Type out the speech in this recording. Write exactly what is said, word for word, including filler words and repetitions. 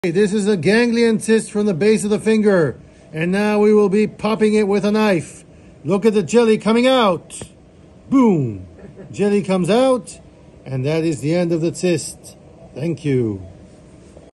This is a ganglion cyst from the base of the finger, and now we will be popping it with a knife. Look at the jelly coming out. Boom! Jelly comes out, and that is the end of the cyst. Thank you.